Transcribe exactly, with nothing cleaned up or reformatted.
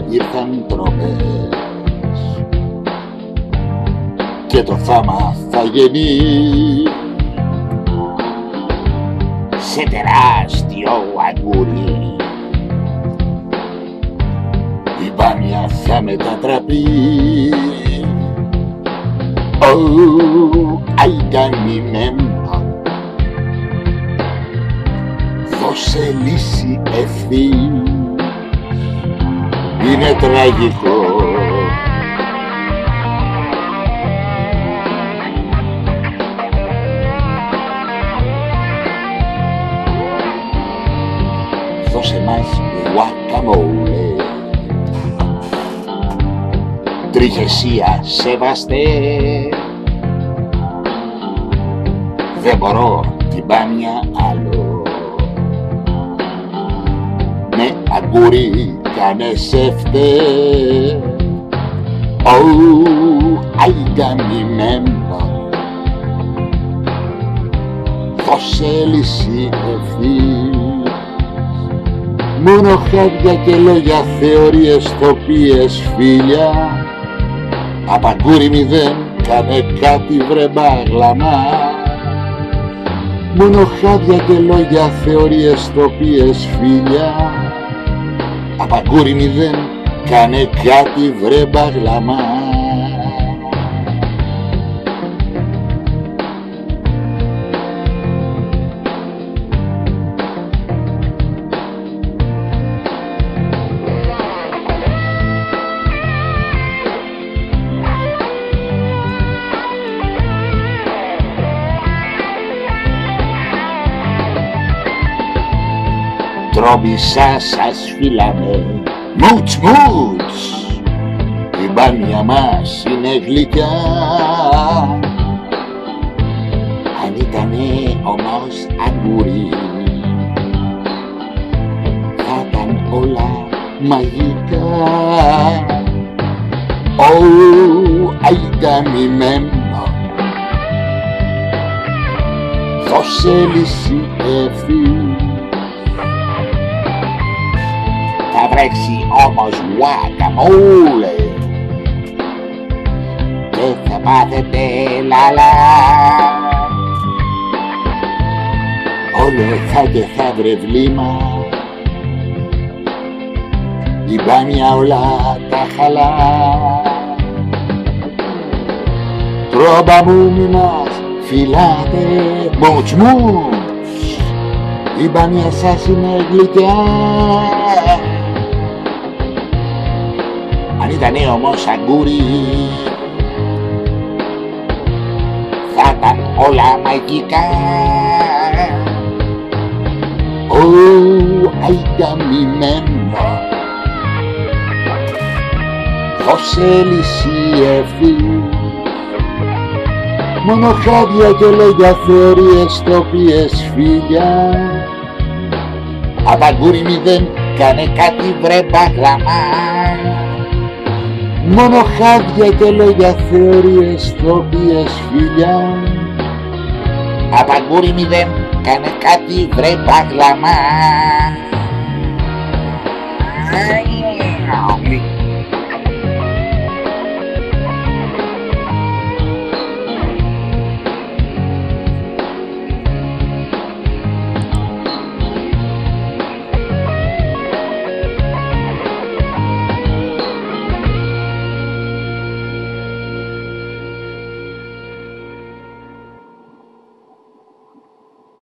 ήρθαν τροπές και το θάμα θα γεννεί σε τεράστιο αγκούρι. Η μπάνια θα μετατραπεί αγκανημένο. Δώσε λύση ευθύς, είναι τραγικό. Δώσε μας guacamole, τριχεσία σεβαστέ. Δεν μπορώ την μπάνια άλλο, με αγκούρι κάνε σεφτέ. Ω, αγκανημένο, δώσε λύση ευθύς. Μόνο χάδια και λόγια, θεωρίες, τοπίες, φίλια. Απ' αγκούρι μηδέν, κάνε κάτι βρε μπάγλαμα. Μόνο χάδια και λόγια, θεωρίες, τοπίες, φίλια. Απ' αγκούρι μηδέν, κάνε κάτι βρε μπάγλαμα. Τρόμπισα σας φύλαμε, μουτς μουτς. Η μπάνια μας είναι γλυκιά. Αν ήτανε όμως αγκούρι, θα ήταν όλα μαγικά. Ω, αγκανημένο, δώσε λύση ευθύς. Θα βρέξει όμως guacamole και θα πάθετε λαλά. Όλο θα και θα βρε βλήμα, η μπάνια όλα τα χαλά. Τρόμπα μου μη μας φυλάτε, μουτς μουτς. Η μπάνια σας είναι γλυκιά. Αν ήτανε όμως αγκούρι, θα ήταν όλα μαγικά. Ω, αγκανημένο, δώσε λύση ευθύς. Μόνο χάδια και λόγια, θεωρίες, τοπίες, φίλια. Απ' αγκούρι μηδέν, κάνε κάτι βρε μπάγλαμα. Μόνο χάδια και λόγια, θεωρίες, τοπίες, φίλια. Απ' αγκούρι μηδέν, κάνε κάτι βρε μπάγλαμα.